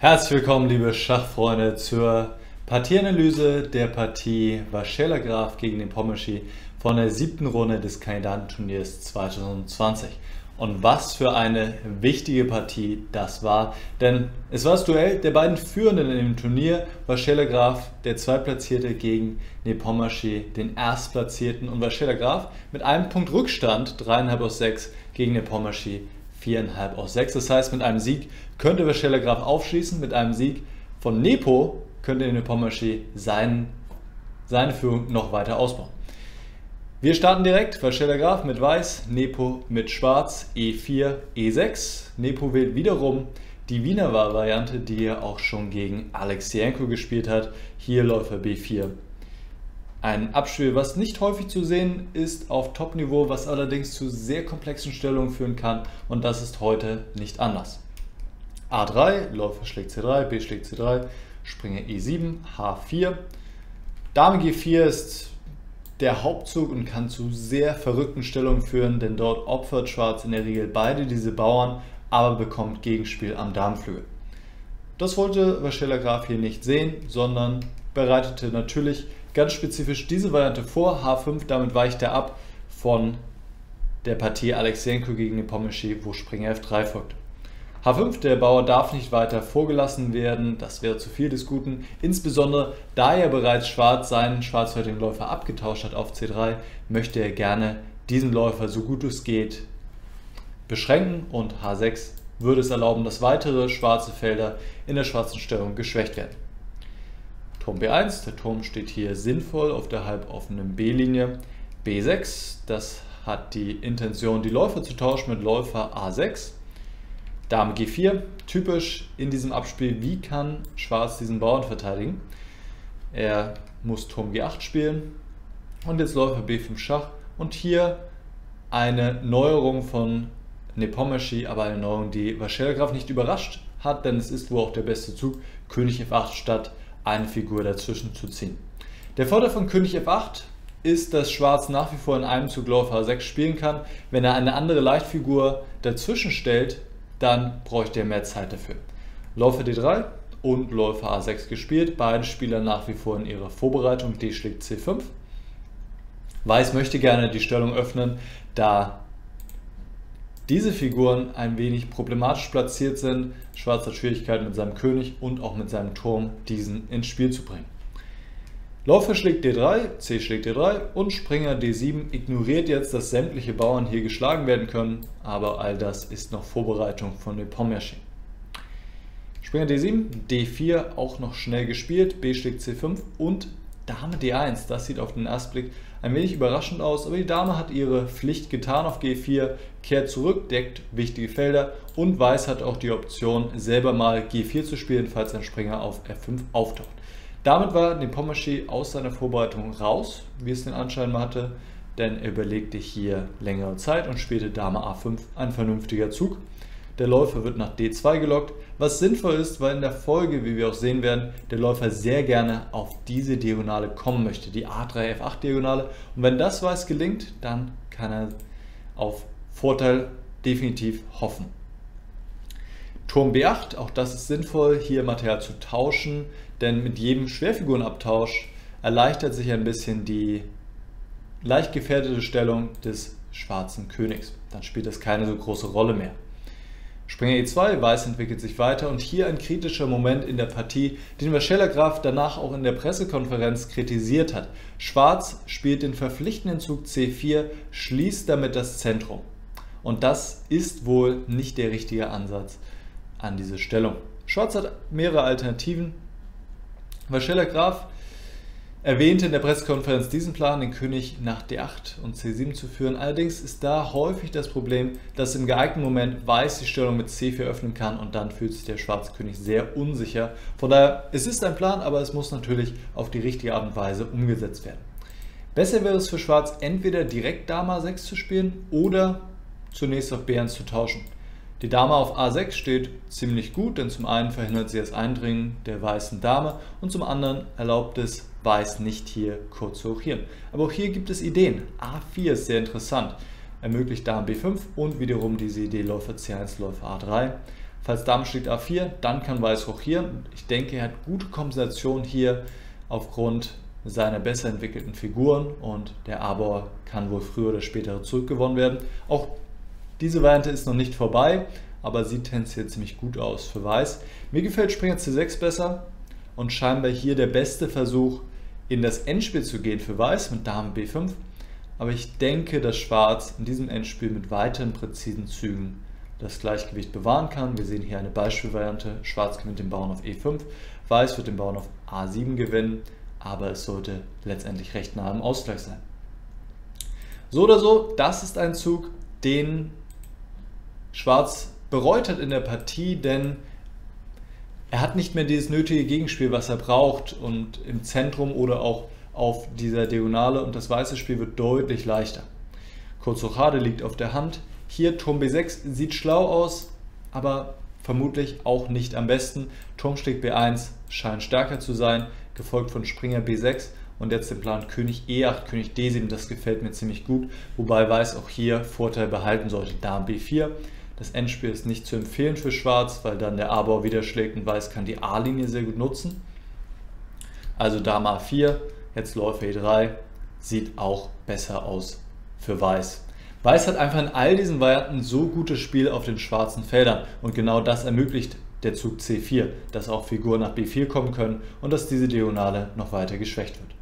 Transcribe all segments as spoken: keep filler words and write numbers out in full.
Herzlich willkommen, liebe Schachfreunde, zur Partieanalyse der Partie Waschela Graf gegen den Pommerschi von der siebten Runde des Kandidatenturniers zweitausendzwanzig. Und was für eine wichtige Partie das war, denn es war das Duell der beiden Führenden in dem Turnier, Waschela Graf, der Zweitplatzierte, gegen Nepomniachtchi, den Erstplatzierten, und Waschela Graf mit einem Punkt Rückstand, drei Komma fünf aus sechs, gegen Nepomniachtchi, vier Komma fünf aus sechs. Das heißt, mit einem Sieg könnte Waschela Graf aufschließen, mit einem Sieg von Nepo könnte Nepomniachtchi sein, seine Führung noch weiter ausbauen. Wir starten direkt. Waschela Graf mit Weiß, Nepo mit Schwarz, E vier, E sechs. Nepo wählt wiederum die Wiener Variante, die er auch schon gegen Alexienko gespielt hat. Hier Läufer B vier. Ein Abspiel, was nicht häufig zu sehen ist auf Top-Niveau, was allerdings zu sehr komplexen Stellungen führen kann, und das ist heute nicht anders. A drei, Läufer schlägt C drei, B schlägt C drei, Springer E sieben, H vier. Dame G vier ist der Hauptzug und kann zu sehr verrückten Stellungen führen, denn dort opfert Schwarz in der Regel beide diese Bauern, aber bekommt Gegenspiel am Damenflügel. Das wollte Waschela Graf hier nicht sehen, sondern bereitete natürlich ganz spezifisch diese Variante vor, H fünf. Damit weicht er ab von der Partie Alexienko gegen Nepomniachtchi, wo Springer F drei folgte. H fünf, der Bauer darf nicht weiter vorgelassen werden, das wäre zu viel des Guten, insbesondere da ja bereits Schwarz seinen schwarzfertigen Läufer abgetauscht hat auf C drei, möchte er gerne diesen Läufer so gut es geht beschränken, und H sechs würde es erlauben, dass weitere schwarze Felder in der schwarzen Stellung geschwächt werden. Turm B eins, der Turm steht hier sinnvoll auf der halboffenen B-Linie. B sechs, das hat die Intention, die Läufer zu tauschen mit Läufer A sechs. Dame G vier, typisch in diesem Abspiel, wie kann Schwarz diesen Bauern verteidigen? Er muss Turm G acht spielen und jetzt Läufer B fünf Schach, und hier eine Neuerung von Nepomniachtchi, aber eine Neuerung, die Waschela Graf nicht überrascht hat, denn es ist wohl auch der beste Zug, König F acht statt eine Figur dazwischen zu ziehen. Der Vorteil von König F acht ist, dass Schwarz nach wie vor in einem Zug Läufer H sechs spielen kann. Wenn er eine andere Leichtfigur dazwischen stellt, dann bräuchte er mehr Zeit dafür. Läufer D drei und Läufer A sechs gespielt, beide Spieler nach wie vor in ihrer Vorbereitung, D schlägt C fünf. Weiß möchte gerne die Stellung öffnen, da diese Figuren ein wenig problematisch platziert sind. Schwarz hat Schwierigkeiten mit seinem König und auch mit seinem Turm, diesen ins Spiel zu bringen. Läufer schlägt D drei, C schlägt D drei und Springer D sieben ignoriert jetzt, dass sämtliche Bauern hier geschlagen werden können, aber all das ist noch Vorbereitung von Nepomniachtchi. Springer D sieben, D vier auch noch schnell gespielt, B schlägt C fünf und Dame D eins. Das sieht auf den ersten Blick ein wenig überraschend aus, aber die Dame hat ihre Pflicht getan auf G vier, kehrt zurück, deckt wichtige Felder, und Weiß hat auch die Option, selber mal G vier zu spielen, falls ein Springer auf F fünf auftaucht. Damit war Nepomniachtchi aus seiner Vorbereitung raus, wie es den Anschein hatte, denn er überlegte hier längere Zeit und spielte Dame A fünf, ein vernünftiger Zug. Der Läufer wird nach D zwei gelockt, was sinnvoll ist, weil in der Folge, wie wir auch sehen werden, der Läufer sehr gerne auf diese Diagonale kommen möchte, die A drei F acht Diagonale, und wenn das Weiß gelingt, dann kann er auf Vorteil definitiv hoffen. Turm B acht, auch das ist sinnvoll, hier Material zu tauschen, denn mit jedem Schwerfigurenabtausch erleichtert sich ein bisschen die leicht gefährdete Stellung des schwarzen Königs. Dann spielt das keine so große Rolle mehr. Springer E zwei, Weiß entwickelt sich weiter, und hier ein kritischer Moment in der Partie, den Waschela Graf danach auch in der Pressekonferenz kritisiert hat. Schwarz spielt den verpflichtenden Zug C vier, schließt damit das Zentrum. Und das ist wohl nicht der richtige Ansatz an diese Stellung. Schwarz hat mehrere Alternativen. Waschela Graf erwähnte in der Pressekonferenz diesen Plan, den König nach D acht und C sieben zu führen. Allerdings ist da häufig das Problem, dass im geeigneten Moment Weiß die Stellung mit C vier öffnen kann, und dann fühlt sich der schwarze König sehr unsicher. Von daher, es ist ein Plan, aber es muss natürlich auf die richtige Art und Weise umgesetzt werden. Besser wäre es für Schwarz, entweder direkt Dame A sechs zu spielen oder zunächst auf B eins zu tauschen. Die Dame auf A sechs steht ziemlich gut, denn zum einen verhindert sie das Eindringen der weißen Dame und zum anderen erlaubt es Weiß nicht, hier kurz zu hochieren. Aber auch hier gibt es Ideen. A vier ist sehr interessant. Ermöglicht Dame B fünf und wiederum diese Idee Läufer C eins, Läufer A drei. Falls Dame schlägt A vier, dann kann Weiß rochieren. Ich denke, er hat gute Kompensation hier aufgrund seiner besser entwickelten Figuren und der A-Bauer kann wohl früher oder später zurückgewonnen werden. Auch diese Variante ist noch nicht vorbei, aber sieht tendenziell ziemlich gut aus für Weiß. Mir gefällt Springer C sechs besser und scheinbar hier der beste Versuch, in das Endspiel zu gehen für Weiß mit Dame B fünf. Aber ich denke, dass Schwarz in diesem Endspiel mit weiteren präzisen Zügen das Gleichgewicht bewahren kann. Wir sehen hier eine Beispielvariante. Schwarz gewinnt den Bauern auf E fünf, Weiß wird den Bauern auf A sieben gewinnen, aber es sollte letztendlich recht nah am Ausgleich sein. So oder so, das ist ein Zug, den Schwarz bereut hat in der Partie, denn er hat nicht mehr dieses nötige Gegenspiel, was er braucht, und im Zentrum oder auch auf dieser Diagonale, und das weiße Spiel wird deutlich leichter. Kurz Rochade liegt auf der Hand. Hier Turm B sechs sieht schlau aus, aber vermutlich auch nicht am besten. Turm schlägt B eins scheint stärker zu sein, gefolgt von Springer B sechs und jetzt den Plan König E acht, König D sieben, das gefällt mir ziemlich gut, wobei Weiß auch hier Vorteil behalten sollte. Dame B vier, das Endspiel ist nicht zu empfehlen für Schwarz, weil dann der A-Bauer wieder schlägt und Weiß kann die A-Linie sehr gut nutzen. Also Dame A vier, jetzt Läufer E drei, sieht auch besser aus für Weiß. Weiß hat einfach in all diesen Varianten so gutes Spiel auf den schwarzen Feldern und genau das ermöglicht der Zug C vier, dass auch Figuren nach B vier kommen können und dass diese Diagonale noch weiter geschwächt wird.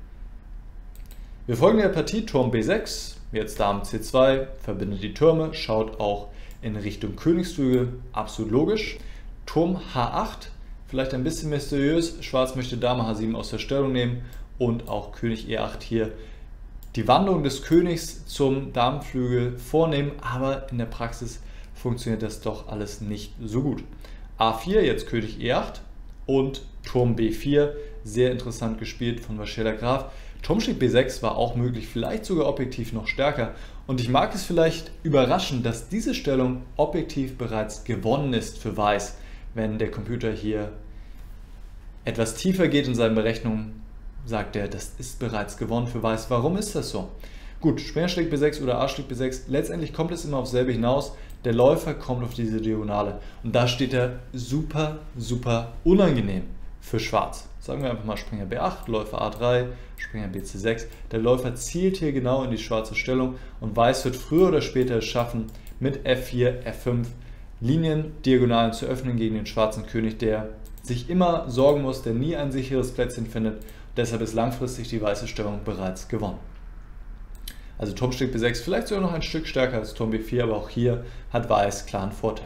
Wir folgen der Partie Turm B sechs, jetzt Dame C zwei, verbindet die Türme, schaut auch in Richtung Königsflügel, absolut logisch. Turm H acht, vielleicht ein bisschen mysteriös, Schwarz möchte Dame H sieben aus der Stellung nehmen und auch König E acht hier die Wandlung des Königs zum Damenflügel vornehmen, aber in der Praxis funktioniert das doch alles nicht so gut. A vier, jetzt König E acht und Turm B vier, sehr interessant gespielt von Waschela Graf. Turm schlägt B sechs war auch möglich, vielleicht sogar objektiv noch stärker, und ich mag es vielleicht überraschen, dass diese Stellung objektiv bereits gewonnen ist für Weiß, wenn der Computer hier etwas tiefer geht in seinen Berechnungen. Sagt er, das ist bereits gewonnen für Weiß. Warum ist das so? Gut, Springer schlägt B sechs oder A schlägt B sechs, letztendlich kommt es immer aufs selbe hinaus. Der Läufer kommt auf diese Diagonale und da steht er super, super unangenehm für Schwarz. Sagen wir einfach mal Springer B acht, Läufer A drei, Springer B C sechs. Der Läufer zielt hier genau in die schwarze Stellung und Weiß wird früher oder später es schaffen, mit F vier, F fünf Linien, Diagonalen zu öffnen gegen den schwarzen König, der sich immer sorgen muss, der nie ein sicheres Plätzchen findet. Deshalb ist langfristig die weiße Stellung bereits gewonnen. Also Turm schlägt B sechs, vielleicht sogar noch ein Stück stärker als Turm B vier, aber auch hier hat Weiß klaren Vorteil.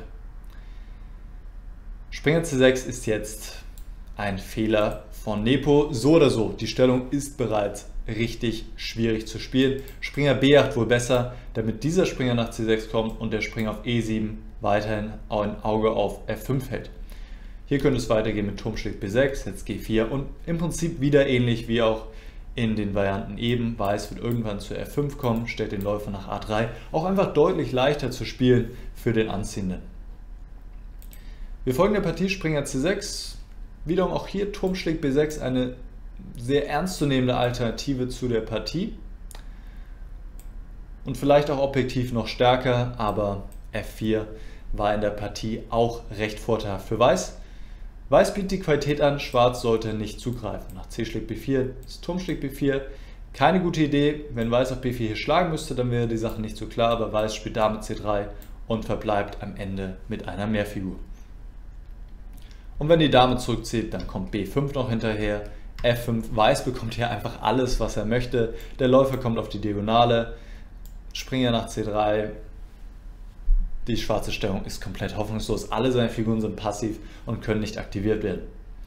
Springer C sechs ist jetzt ein Fehler von Nepo. So oder so, die Stellung ist bereits richtig schwierig zu spielen. Springer B acht wohl besser, damit dieser Springer nach C sechs kommt und der Springer auf E sieben weiterhin ein Auge auf F fünf hält. Hier könnte es weitergehen mit Turm schlägt B sechs, jetzt G vier und im Prinzip wieder ähnlich wie auch in den Varianten eben. Weiß wird irgendwann zu F fünf kommen, stellt den Läufer nach A drei, auch einfach deutlich leichter zu spielen für den Anziehenden. Wir folgen der Partie Springer C sechs, wiederum auch hier Turm schlägt B sechs, eine sehr ernstzunehmende Alternative zu der Partie und vielleicht auch objektiv noch stärker, aber F vier war in der Partie auch recht vorteilhaft für Weiß. Weiß bietet die Qualität an, Schwarz sollte nicht zugreifen. Nach C schlägt B vier, Turm schlägt B vier. Keine gute Idee, wenn Weiß auf B vier hier schlagen müsste, dann wäre die Sache nicht so klar, aber Weiß spielt Dame C drei und verbleibt am Ende mit einer Mehrfigur. Und wenn die Dame zurückzieht, dann kommt B fünf noch hinterher, F fünf, Weiß bekommt hier einfach alles, was er möchte. Der Läufer kommt auf die Diagonale, Springer nach C drei. Die schwarze Stellung ist komplett hoffnungslos. Alle seine Figuren sind passiv und können nicht aktiviert werden.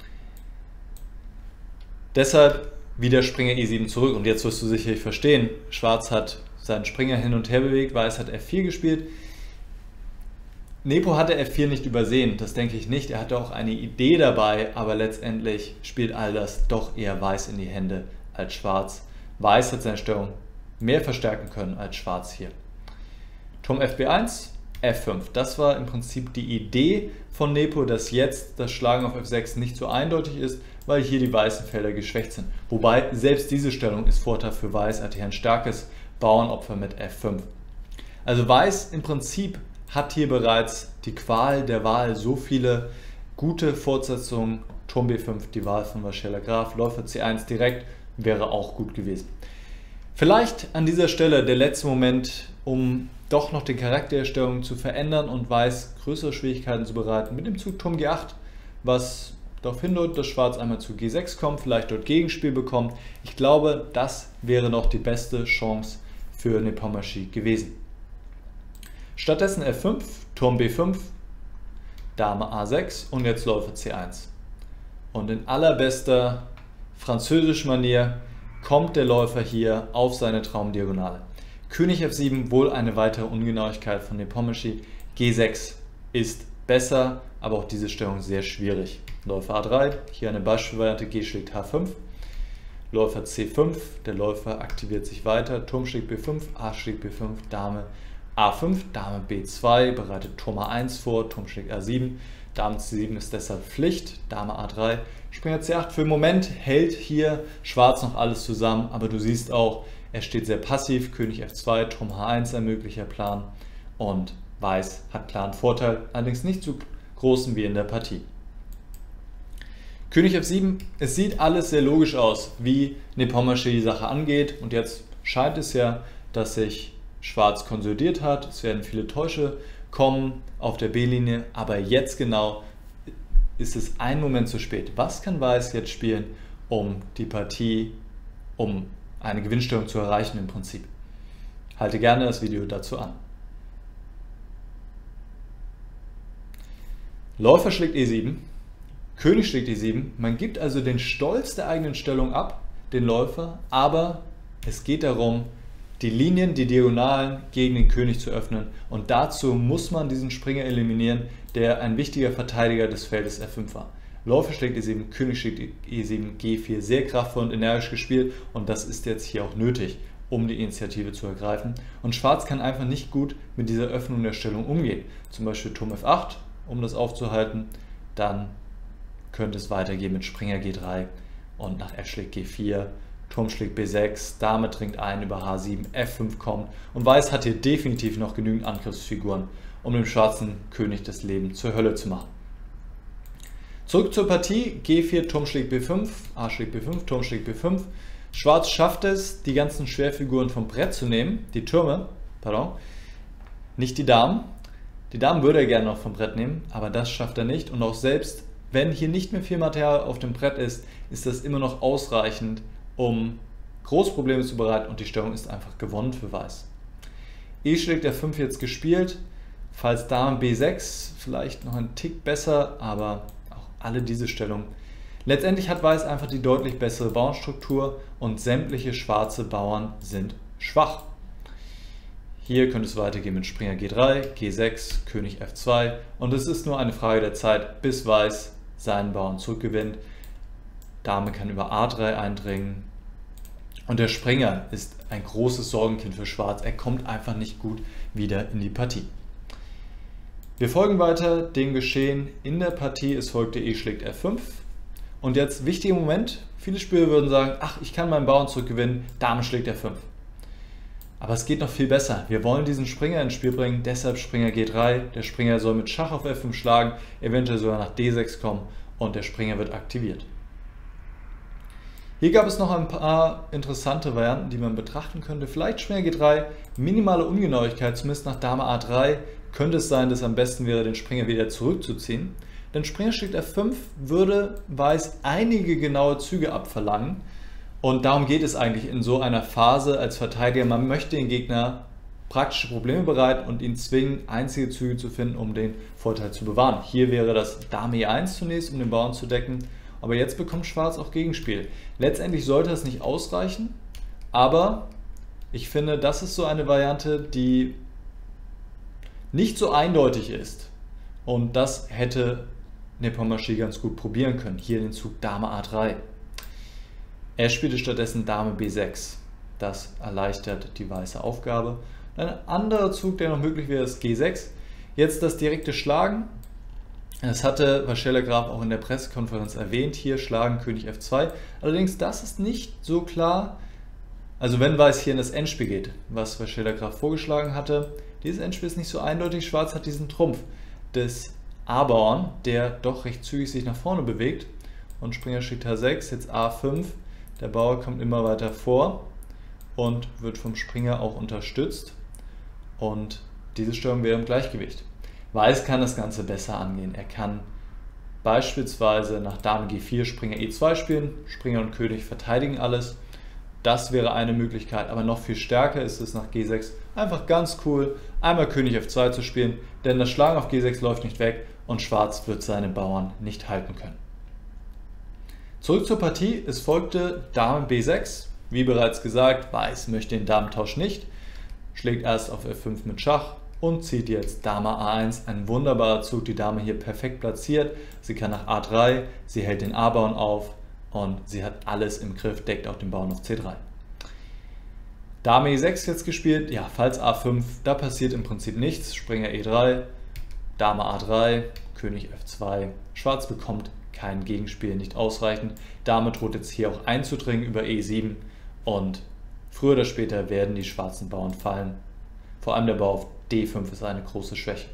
Deshalb wieder Springer E sieben zurück. Und jetzt wirst du sicherlich verstehen, Schwarz hat seinen Springer hin und her bewegt, Weiß hat F vier gespielt. Nepo hatte F vier nicht übersehen, das denke ich nicht. Er hatte auch eine Idee dabei, aber letztendlich spielt all das doch eher Weiß in die Hände als Schwarz. Weiß hat seine Stellung mehr verstärken können als Schwarz hier. Turm F B eins. F fünf. Das war im Prinzip die Idee von Nepo, dass jetzt das Schlagen auf F sechs nicht so eindeutig ist, weil hier die weißen Felder geschwächt sind. Wobei selbst diese Stellung ist Vorteil für Weiß, hat hier ein starkes Bauernopfer mit F fünf. Also Weiß im Prinzip hat hier bereits die Qual der Wahl, so viele gute Fortsetzungen. Turm B fünf, die Wahl von Waschela Graf, Läufer C eins direkt wäre auch gut gewesen. Vielleicht an dieser Stelle der letzte Moment, um doch noch die Charaktererstellung zu verändern und Weiß größere Schwierigkeiten zu bereiten. Mit dem Zug Turm G acht, was darauf hindeutet, dass Schwarz einmal zu G sechs kommt, vielleicht dort Gegenspiel bekommt. Ich glaube, das wäre noch die beste Chance für Nepomniachtchi gewesen. Stattdessen F fünf, Turm B fünf, Dame A sechs und jetzt Läufer C eins. Und in allerbester französischer Manier kommt der Läufer hier auf seine Traumdiagonale. König F sieben, wohl eine weitere Ungenauigkeit von Nepomniachtchi. G sechs ist besser, aber auch diese Stellung sehr schwierig. Läufer A drei, hier eine Beispielvariante, G schlägt H fünf. Läufer C fünf, der Läufer aktiviert sich weiter. Turm schlägt B fünf, A schlägt B fünf, Dame A fünf, Dame B zwei, bereitet Turm A eins vor, Turm schlägt A sieben. Dame C sieben ist deshalb Pflicht, Dame A drei, Springer C acht. Für den Moment hält hier Schwarz noch alles zusammen, aber du siehst auch, er steht sehr passiv. König F zwei, Turm H eins ein möglicher Plan und Weiß hat klaren Vorteil, allerdings nicht so großen wie in der Partie. König F sieben, es sieht alles sehr logisch aus, wie Nepomniachtchi die Sache angeht und jetzt scheint es ja, dass sich Schwarz konsolidiert hat. Es werden viele Täusche kommen auf der B-Linie, aber jetzt genau ist es ein Moment zu spät. Was kann Weiß jetzt spielen, um die Partie, um eine Gewinnstellung zu erreichen im Prinzip? Halte gerne das Video dazu an. Läufer schlägt E sieben, König schlägt E sieben. Man gibt also den Stolz der eigenen Stellung ab, den Läufer, aber es geht darum, die Linien, die Diagonalen gegen den König zu öffnen und dazu muss man diesen Springer eliminieren, der ein wichtiger Verteidiger des Feldes F fünf war. Läufer schlägt E sieben, König schlägt E sieben, G vier, sehr kraftvoll und energisch gespielt und das ist jetzt hier auch nötig, um die Initiative zu ergreifen. Und Schwarz kann einfach nicht gut mit dieser Öffnung der Stellung umgehen. Zum Beispiel Turm F acht, um das aufzuhalten, dann könnte es weitergehen mit Springer G drei und nach F schlägt G vier, Turm schlägt B sechs, Dame dringt ein über H sieben, F fünf kommt und Weiß hat hier definitiv noch genügend Angriffsfiguren, um dem schwarzen König das Leben zur Hölle zu machen. Zurück zur Partie, G vier, Turm schlägt B fünf, A schlägt B fünf, Turm schlägt B fünf. Schwarz schafft es, die ganzen Schwerfiguren vom Brett zu nehmen, die Türme, pardon, nicht die Damen. Die Damen würde er gerne noch vom Brett nehmen, aber das schafft er nicht und auch selbst wenn hier nicht mehr viel Material auf dem Brett ist, ist das immer noch ausreichend, um große Probleme zu bereiten und die Stellung ist einfach gewonnen für Weiß. E schlägt F fünf jetzt gespielt, falls Dame B sechs vielleicht noch ein Tick besser, aber auch alle diese Stellungen. Letztendlich hat Weiß einfach die deutlich bessere Bauernstruktur und sämtliche schwarze Bauern sind schwach. Hier könnte es weitergehen mit Springer G drei, G sechs, König F zwei und es ist nur eine Frage der Zeit, bis Weiß seinen Bauern zurückgewinnt. Dame kann über A drei eindringen und der Springer ist ein großes Sorgenkind für Schwarz. Er kommt einfach nicht gut wieder in die Partie. Wir folgen weiter dem Geschehen in der Partie. Es folgte E schlägt F fünf und jetzt wichtiger Moment. Viele Spieler würden sagen, ach, ich kann meinen Bauern zurückgewinnen, Dame schlägt F fünf. Aber es geht noch viel besser. Wir wollen diesen Springer ins Spiel bringen, deshalb Springer G drei. Der Springer soll mit Schach auf F fünf schlagen, eventuell sogar nach D sechs kommen und der Springer wird aktiviert. Hier gab es noch ein paar interessante Varianten, die man betrachten könnte. Vielleicht Springer G drei, minimale Ungenauigkeit, zumindest nach Dame A drei könnte es sein, dass es am besten wäre, den Springer wieder zurückzuziehen. Denn Springer schlägt F fünf würde Weiß einige genaue Züge abverlangen. Und darum geht es eigentlich in so einer Phase als Verteidiger. Man möchte den Gegner praktische Probleme bereiten und ihn zwingen, einzige Züge zu finden, um den Vorteil zu bewahren. Hier wäre das Dame E eins zunächst, um den Bauern zu decken. Aber jetzt bekommt Schwarz auch Gegenspiel. Letztendlich sollte das nicht ausreichen, aber ich finde, das ist so eine Variante, die nicht so eindeutig ist. Und das hätte Nepomniachtchi ganz gut probieren können. Hier den Zug Dame A drei. Er spielte stattdessen Dame B sechs. Das erleichtert die weiße Aufgabe. Ein anderer Zug, der noch möglich wäre, ist G sechs. Jetzt das direkte Schlagen. Das hatte Waschela Graf auch in der Pressekonferenz erwähnt. Hier schlagen König F zwei. Allerdings, das ist nicht so klar, Also wenn Weiß hier in das Endspiel geht, was Waschela Graf vorgeschlagen hatte, dieses Endspiel ist nicht so eindeutig. Schwarz hat diesen Trumpf des A-Bauern, der doch recht zügig sich nach vorne bewegt. Und Springer schlägt H sechs, jetzt A fünf. Der Bauer kommt immer weiter vor und wird vom Springer auch unterstützt. Und diese Störung wäre im Gleichgewicht. Weiß kann das Ganze besser angehen. Er kann beispielsweise nach Dame G vier Springer E zwei spielen. Springer und König verteidigen alles. Das wäre eine Möglichkeit, aber noch viel stärker ist es nach G sechs einfach ganz cool, einmal König F zwei zu spielen, denn das Schlagen auf G sechs läuft nicht weg und Schwarz wird seine Bauern nicht halten können. Zurück zur Partie, es folgte Dame B sechs, wie bereits gesagt, Weiß möchte den Damentausch nicht, schlägt erst auf F fünf mit Schach und zieht jetzt Dame A eins, ein wunderbarer Zug, die Dame hier perfekt platziert, sie kann nach A drei, sie hält den A-Bauern auf, und sie hat alles im Griff, deckt auch den Bauern auf C drei. Dame E sechs jetzt gespielt, ja, falls A fünf, da passiert im Prinzip nichts. Springer E drei, Dame A drei, König F zwei. Schwarz bekommt kein Gegenspiel, nicht ausreichend. Dame droht jetzt hier auch einzudringen über E sieben und früher oder später werden die schwarzen Bauern fallen. Vor allem der Bau auf D fünf ist eine große Schwäche.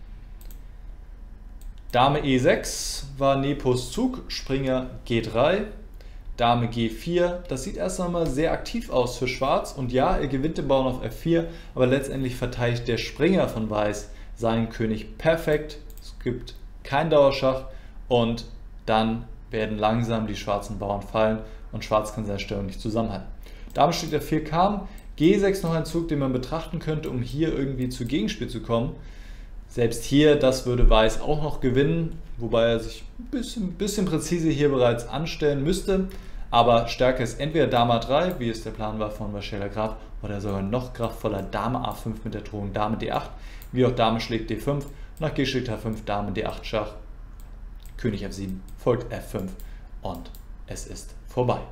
Dame E sechs war Nepos Zug, Springer G drei, Dame G vier. Das sieht erst einmal sehr aktiv aus für Schwarz und ja, er gewinnt den Bauern auf F vier, aber letztendlich verteidigt der Springer von Weiß seinen König perfekt. Es gibt kein Dauerschach und dann werden langsam die schwarzen Bauern fallen und Schwarz kann seine Stellung nicht zusammenhalten. Dame schlägt F vier kam, G sechs noch ein Zug, den man betrachten könnte, um hier irgendwie zu Gegenspiel zu kommen. Selbst hier, das würde Weiß auch noch gewinnen, wobei er sich ein bisschen, bisschen präzise hier bereits anstellen müsste. Aber stärker ist entweder Dame A drei, wie es der Plan war von Waschela Graf, oder sogar noch kraftvoller Dame A fünf mit der Drohung Dame D acht, wie auch Dame schlägt D fünf, nach G schlägt H fünf, Dame D acht Schach, König F sieben, folgt F fünf und es ist vorbei.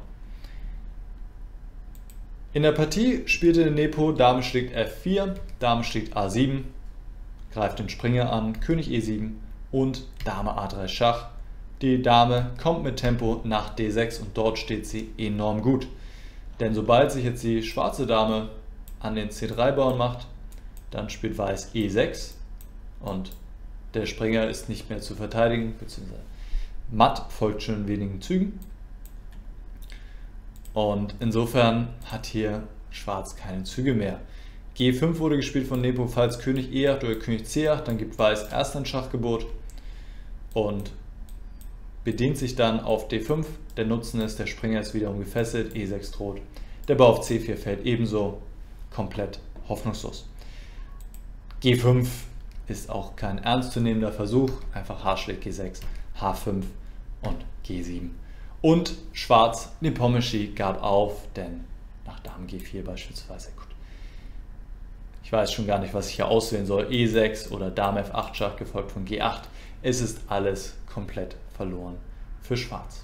In der Partie spielte Nepo Dame schlägt F vier, Dame schlägt A sieben, greift den Springer an, König E sieben und Dame A drei Schach. Die Dame kommt mit Tempo nach D sechs und dort steht sie enorm gut. Denn sobald sich jetzt die schwarze Dame an den C drei Bauern macht, dann spielt Weiß E sechs und der Springer ist nicht mehr zu verteidigen, beziehungsweise matt folgt schon in wenigen Zügen. Und insofern hat hier Schwarz keine Züge mehr. G fünf wurde gespielt von Nepo, falls König E acht oder König C acht, dann gibt Weiß erst ein Schachgebot und bedient sich dann auf D fünf. Der Nutzen ist, der Springer ist wiederum gefesselt, E sechs droht. Der Bau auf C vier fällt ebenso, komplett hoffnungslos. G fünf ist auch kein ernstzunehmender Versuch, einfach H schlägt G sechs, H fünf und G sieben. Und Schwarz, Nepomniachtchi gab auf, denn nach Dame G vier beispielsweise, gut. Ich weiß schon gar nicht, was ich hier auswählen soll. E sechs oder Dame F acht Schach gefolgt von G acht. Es ist alles komplett verloren für Schwarz.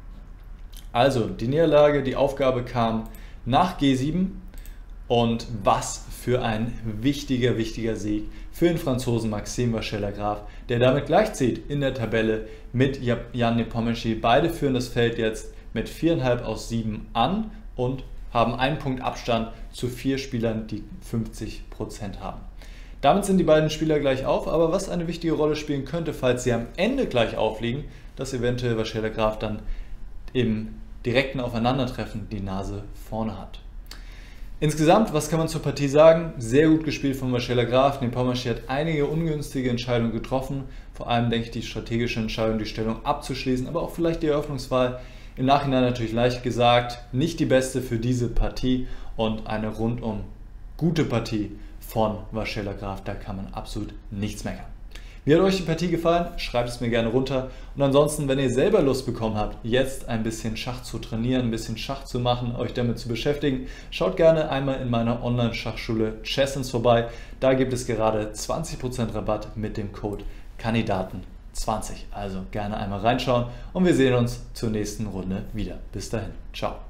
Also die Niederlage, die Aufgabe kam nach G sieben und was für ein wichtiger, wichtiger Sieg für den Franzosen Maxime Waschela Graf, der damit gleichzieht in der Tabelle mit Jan Nepomniachtchi. Beide führen das Feld jetzt mit vier Komma fünf aus sieben an und haben einen Punkt Abstand zu vier Spielern, die fünfzig Prozent haben. Damit sind die beiden Spieler gleich auf, aber was eine wichtige Rolle spielen könnte, falls sie am Ende gleich aufliegen, dass eventuell Waschela Graf dann im direkten Aufeinandertreffen die Nase vorne hat. Insgesamt, was kann man zur Partie sagen? Sehr gut gespielt von Waschela Graf. Nepomniachtchi hat einige ungünstige Entscheidungen getroffen, vor allem denke ich die strategische Entscheidung, die Stellung abzuschließen, aber auch vielleicht die Eröffnungswahl. Im Nachhinein natürlich leicht gesagt, nicht die beste für diese Partie und eine rundum gute Partie von Waschela Graf, da kann man absolut nichts meckern. Wie hat euch die Partie gefallen? Schreibt es mir gerne runter. Und ansonsten, wenn ihr selber Lust bekommen habt, jetzt ein bisschen Schach zu trainieren, ein bisschen Schach zu machen, euch damit zu beschäftigen, schaut gerne einmal in meiner Online-Schachschule Chessens vorbei. Da gibt es gerade zwanzig Prozent Rabatt mit dem Code Kandidaten zwanzig. Also gerne einmal reinschauen und wir sehen uns zur nächsten Runde wieder. Bis dahin. Ciao.